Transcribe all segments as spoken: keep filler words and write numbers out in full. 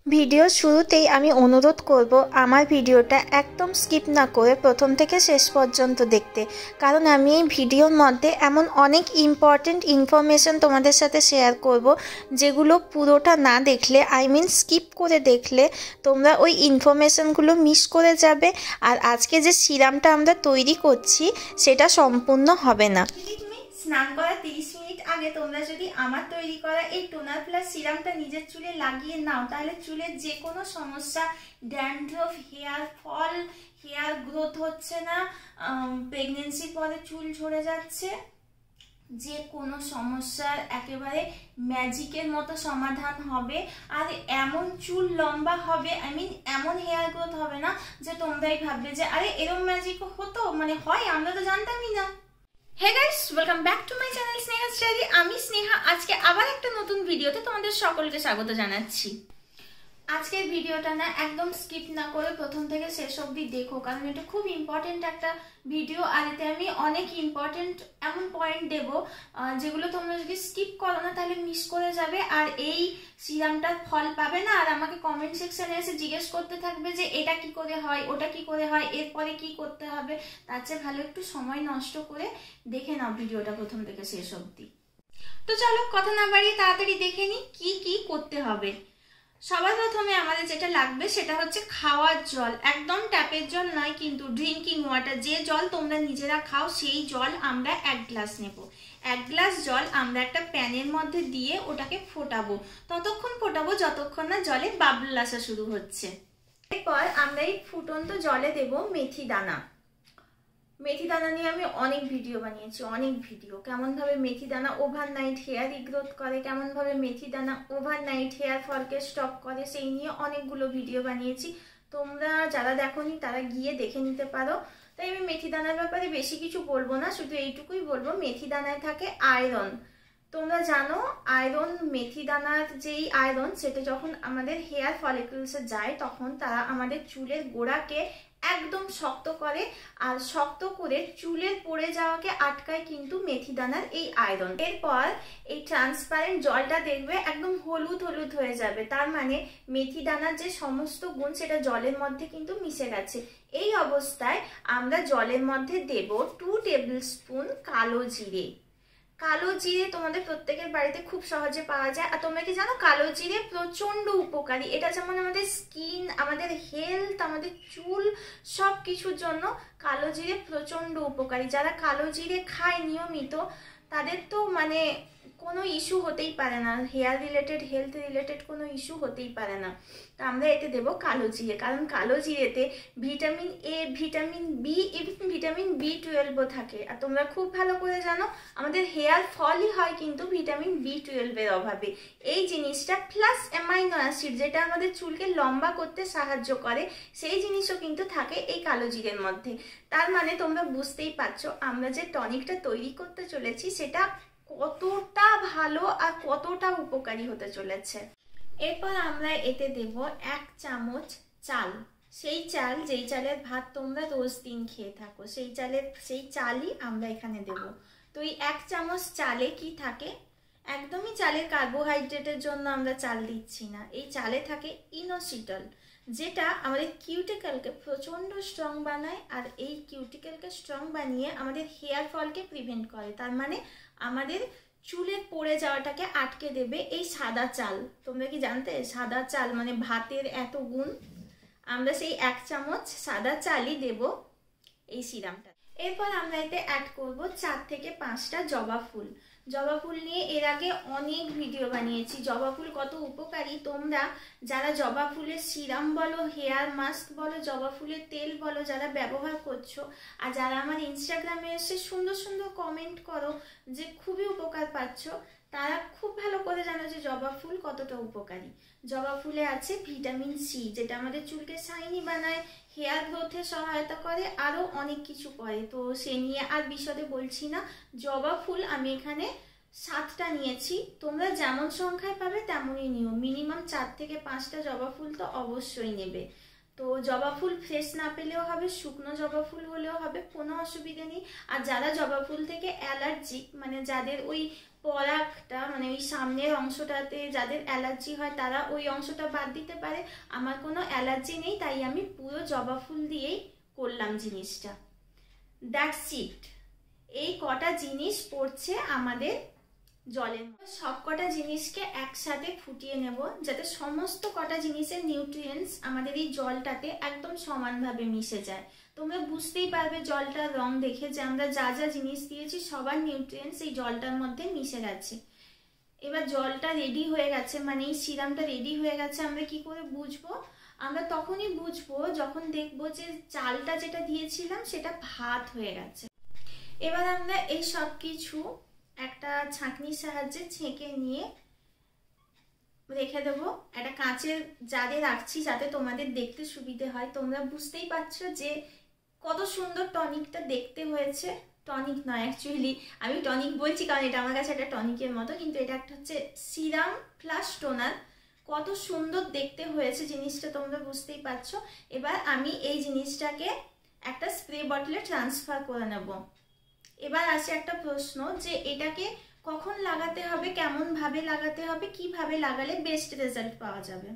Video শুরুতেই আমি অনুরোধ করব আমার ভিডিওটা একদম স্কিপ না করে প্রথম থেকে শেষ পর্যন্ত দেখতে, কারণ আমি এই ভিডিওর মধ্যে এমন অনেক ইম্পর্টেন্ট ইনফরমেশন তোমাদের সাথে শেয়ার করব যেগুলো পুরোটা না দেখলে, আই মিন স্কিপ করে দেখলে তোমরা ওই ইনফরমেশনগুলো মিস করে যাবে। আর আজকে যে সিরামটা আমরা তৈরি করছি সেটা সম্পূর্ণ হবে না। স্নান করার তিরিশ মিনিট আগে তোমরা যদি আমার তৈরি করা এই টোনার প্লাস সিরামটা নিজের চুলে লাগিয়ে নাও, তাহলে চুলের যে কোনো সমস্যা, dandruff, hair fall, hair growth হচ্ছে না, প্রেগনেন্সির পরে চুল ঝরে যাচ্ছে, যে কোনো সমস্যার একেবারে ম্যাজিকের মতো সমাধান হবে। আর এমন চুল লম্বা হবে, আই মিন এমন হেয়ার গ্রোথ হবে না যে তোমরাই ভাববে যে আরে এরম ম্যাজিক হতো, মানে হয়, আমরা তো জানতামই না। Hey guys, welcome back to my channel Sneha study. আমি স্নেহা, আজকে আবার একটা নতুন ভিডিওতে তোমাদের সকলকে স্বাগত জানাচ্ছি। আজকের ভিডিওটা না একদম স্কিপ না করে প্রথম থেকে শেষ অবধি দেখো, কারণ এটা খুব ইম্পর্টেন্ট একটা ভিডিও। আর এতে আমি অনেক ইম্পর্টেন্ট এমন পয়েন্ট দেব যেগুলো তোমরা যদি স্কিপ করো না তাহলে মিস করে যাবে, আর এই সিরামটার ফল পাবে না। আর আমাকে কমেন্ট সেকশনে এসে জিজ্ঞেস করতে থাকবে যে এটা কি করে হয়, ওটা কি করে হয়, এরপরে কি করতে হবে। তার চেয়ে ভালো একটু সময় নষ্ট করে দেখে নাও ভিডিওটা প্রথম থেকে শেষ অবধি। তো চলো কথা না বাড়িয়ে তাড়াতাড়ি দেখে নিই কি কি করতে হবে। সবার প্রথমে আমাদের যেটা লাগবে সেটা হচ্ছে খাওয়ার জল। একদম ট্যাপের জল নয়, কিন্তু ড্রিঙ্কিং ওয়াটার, যে জল তোমরা নিজেরা খাও সেই জল আমরা এক গ্লাস নেব। এক গ্লাস জল আমরা একটা প্যানের মধ্যে দিয়ে ওটাকে ফোটাবো, ততক্ষণ ফোটাবো যতক্ষণ না জলে বাবল আসা শুরু হচ্ছে। এরপর আমরা এই ফুটন্ত জলে দেব মেথি দানা। মেথি দানা নিয়ে আমি অনেক ভিডিও বানিয়েছি, অনেক ভিডিও, কেমনভাবে মেথি দানা ওভারনাইট হেয়ার রিগ্রোথ করে, কেমনভাবে মেথি দানা ওভারনাইট হেয়ার ফলকে স্টপ করে, সেই নিয়ে অনেকগুলো ভিডিও বানিয়েছি। তোমরা যারা দেখোনি তারা গিয়ে দেখে নিতে পারো। তাই আমি মেথি দানার ব্যাপারে বেশি কিছু বলবো না, শুধু এইটুকুই বলবো মেথি দানায় থাকে আয়রন। তোমরা জানো আয়রন, মেথি দানার যেই আয়রন সেটা যখন আমাদের হেয়ার ফলিকলসে যায় তখন তারা আমাদের চুলের গোড়াকে একদম শক্ত করে, আর শক্ত করে চুলের পড়ে যাওয়াকে আটকায় কিন্তু মেথি দানার এই আয়রন। এরপর এই ট্রান্সপারেন্ট জলটা দেখবে একদম হলুদ হলুদ হয়ে যাবে, তার মানে মেথি দানার যে সমস্ত গুণ সেটা জলের মধ্যে কিন্তু মিশে গেছে। এই অবস্থায় আমরা জলের মধ্যে দেব টু টেবিল স্পুন কালো জিরে। কালো জিরে তোমাদের প্রত্যেকের বাড়িতে খুব সহজে পাওয়া যায়। আর তোমরা কি জানো কালো জিরে প্রচন্ড উপকারী। এটা যেমন আমাদের স্কিন, আমাদের হেলথ, আমাদের চুল, সব কিছুর জন্য কালো জিরে প্রচন্ড উপকারী। যারা কালো জিরে খায় নিয়মিত তাদের তো মানে কোনো ইস্যু হতেই পারে না, হেয়ার রিলেটেড, হেলথ রিলেটেড কোনো ইস্যু হতেই পারে না। তো আমরা এতে দেবো কালো জিরে, কারণ কালো জিরেতে ভিটামিন এ, ভিটামিন বি এবং ভিটামিন বি টুয়েলভও থাকে। আর তোমরা খুব ভালো করে জানো আমাদের হেয়ার ফলই হয় কিন্তু ভিটামিন বি টুয়েলভের অভাবে। এই জিনিসটা প্লাস অ্যামাইনো অ্যাসিড, যেটা আমাদের চুলকে লম্বা করতে সাহায্য করে, সেই জিনিসও কিন্তু থাকে এই কালো জিরের মধ্যে। তার মানে তোমরা বুঝতেই পারছো আমরা যে টনিকটা তৈরি করতে চলেছি সেটা কতটা ভালো আর কতটা উপকারী হতে চলেছে। এরপর আমরা এতে দেব এক চামচ চাল। সেই চাল, যেই চালের ভাত তোমরা রোজ দিন খেয়ে থাকো, সেই চালের সেই চালই আমরা এখানে দেব। তো এই এক চামচ চালে কি থাকে, একদমই চালের কার্বোহাইড্রেটের জন্য আমরা চাল দিচ্ছি না, এই চালে থাকে ইনোসিটল, যেটা আমাদের কিউটিকেলকে প্রচণ্ড স্ট্রং বানায়। আর এই কিউটিকেলকে স্ট্রং বানিয়ে আমাদের হেয়ার ফলকে প্রিভেন্ট করে, তার মানে আমাদের চুলের পড়ে যাওয়াটাকে আটকে দেবে এই সাদা চাল। তোমরা কি জানতে সাদা চাল মানে ভাতের এত গুণ? আমরা সেই এক চামচ সাদা চালই দেব এই সিরামটা। এরপর আমরা এতে অ্যাড করব চার থেকে পাঁচটা জবা ফুল। জবা ফুল নিয়ে এর আগে অনেক ভিডিও বানিয়েছি, জবা ফুল কত উপকারী। তোমরা যারা জবা ফুলের সিরাম বলো, হেয়ার মাস্ক বলো, জবা ফুলের তেল বলো, যারা ব্যবহার করছো, আর যারা আমার ইনস্টাগ্রামে এসে সুন্দর সুন্দর কমেন্ট করো যে খুবই উপকার পাচ্ছ, তারা খুব ভালো করে জানো যে জবা ফুল কতটা উপকারী। জবা ফুলে আছে ভিটামিন সি, যেটা আমাদের চুলকে শাইনি বানায়, হেয়ার গ্রোথে সহায়তা করে, আরও অনেক কিছু করে। তো সে নিয়ে আর বিশদে বলছি না। জবা ফুল আমি এখানে সাতটা নিয়েছি, তোমরা যেমন সংখ্যায় পাবে তেমনই নিও, মিনিমাম চার থেকে পাঁচটা জবা ফুল তো অবশ্যই নেবে। তো জবা ফুল ফ্রেশ না পেলেও হবে, শুকনো জবা ফুল হলেও হবে, কোনো অসুবিধা নেই। আর যারা জবা ফুল থেকে অ্যালার্জি, মানে যাদের ওই পরাগটা মানে ওই সামনের অংশটাতে যাদের অ্যালার্জি হয় তারা ওই অংশটা বাদ দিতে পারে। আমার কোনো অ্যালার্জি নেই, তাই আমি পুরো জবা ফুল দিয়েই করলাম জিনিসটা। That's it. এই কটা জিনিস পড়ছে আমাদের জলের। সব কটা জিনিসকে একসাথে ফুটিয়ে নেব যাতে সমস্ত কটা জিনিসের নিউট্রিয়েন্টস আমাদের এই জলটাতে একদম সমানভাবে মিশে যায়। তোমরা বুঝতেই পারবে জলটার রং দেখে যে আমরা যা যা জিনিস দিয়েছি সবার নিউট্রিয়েন্টস এই জলটার মধ্যে মিশে গেছে। এবার জলটা রেডি হয়ে গেছে, মানে এই সিরামটা রেডি হয়ে গেছে। আমরা কি করে বুঝবো? আমরা তখনই বুঝবো যখন দেখবো যে চালটা যেটা দিয়েছিলাম সেটা ভাত হয়ে গেছে। এবার আমরা এই সব কিছু একটা ছাঁকনির সাহায্যে ছেঁকে নিয়ে রেখে দেবো একটা কাঁচের জারে রাখছি যাতে তোমাদের দেখতে সুবিধে হয়। তোমরা বুঝতেই পারছো যে কত সুন্দর টনিকটা দেখতে হয়েছে। টনিক নয়, অ্যাকচুয়ালি আমি টনিক বলছি কারণ এটা আমার কাছে একটা টনিকের মতো, কিন্তু এটা একটা হচ্ছে সিরাম প্লাস টোনার। কত সুন্দর দেখতে হয়েছে জিনিসটা তোমরা বুঝতেই পারছো। এবার আমি এই জিনিসটাকে একটা স্প্রে বটলে ট্রান্সফার করে নেব। এবার আসে একটা প্রশ্ন যে এটাকে কখন লাগাতে হবে, কেমন ভাবে লাগাতে হবে, কিভাবে লাগালে বেস্ট রেজাল্ট পাওয়া যাবে।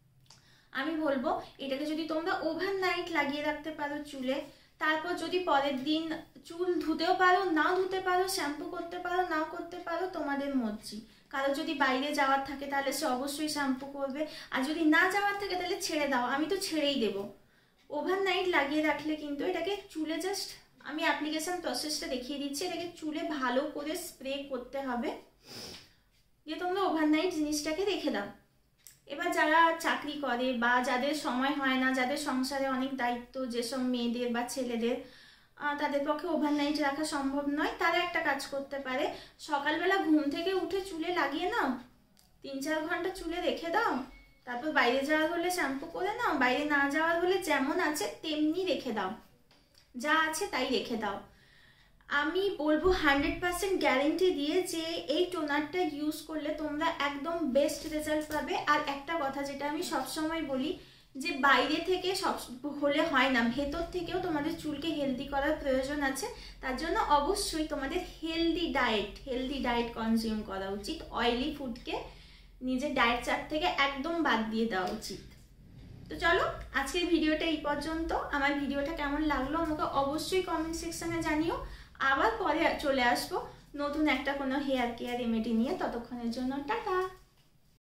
আমি বলবো এটাকে যদি তোমরা ওভারনাইট লাগিয়ে রাখতে পারো চুলে, তারপর যদি পরের দিন চুল ধুতেও পারো, নাও ধুতে পারো, শ্যাম্পু করতে পারো, নাও করতে পারো, তোমাদের মর্জি। কারো যদি বাইরে যাওয়ার থাকে তাহলে সে অবশ্যই শ্যাম্পু করবে, আর যদি না যাওয়ার থাকে তাহলে ছেড়ে দাও। আমি তো ছেড়েই দেবো। ওভারনাইট লাগিয়ে রাখলে কিন্তু এটাকে চুলে জাস্ট আমি অ্যাপ্লিকেশন প্রসেসটা দেখিয়ে দিচ্ছি। এটাকে চুলে ভালো করে স্প্রে করতে হবে, দিয়ে তোমরা ওভারনাইট জিনিসটাকে রেখে দাও। এবার যারা চাকরি করে বা যাদের সময় হয় না, যাদের সংসারে অনেক দায়িত্ব, যেসব মেয়েদের বা ছেলেদের তাদের পক্ষে ওভারনাইট রাখা সম্ভব নয়, তারা একটা কাজ করতে পারে। সকালবেলা ঘুম থেকে উঠে চুলে লাগিয়ে নাও, তিন চার ঘন্টা চুলে রেখে দাও, তারপর বাইরে যাওয়ার হলে শ্যাম্পু করে নাও, বাইরে না যাওয়ার হলে যেমন আছে তেমনি রেখে দাও, যা আছে তাই রেখে দাও। আমি বলবো হান্ড্রেড পার্সেন্ট গ্যারেন্টি দিয়ে যে এই টোনারটা ইউজ করলে তোমরা একদম বেস্ট রেজাল্ট পাবে। আর একটা কথা যেটা আমি সবসময় বলি যে বাইরে থেকে সব হলে হয় না, ভেতর থেকেও তোমাদের চুলকে হেলদি করার প্রয়োজন আছে। তার জন্য অবশ্যই তোমাদের healthy diet healthy diet consume করা উচিত। অয়েলি ফুডকে নিজের ডায়েট চার্ট থেকে একদম বাদ দিয়ে দেওয়া উচিত। তো চলো আজকের ভিডিওটা এই পর্যন্ত। আমার ভিডিওটা কেমন লাগলো আমাকে অবশ্যই কমেন্ট সেকশনে জানিও। আবার পরে চলে আসবো নতুন একটা কোনো হেয়ার কেয়ার রেমেডি নিয়ে। ততক্ষণের জন্য টাটা।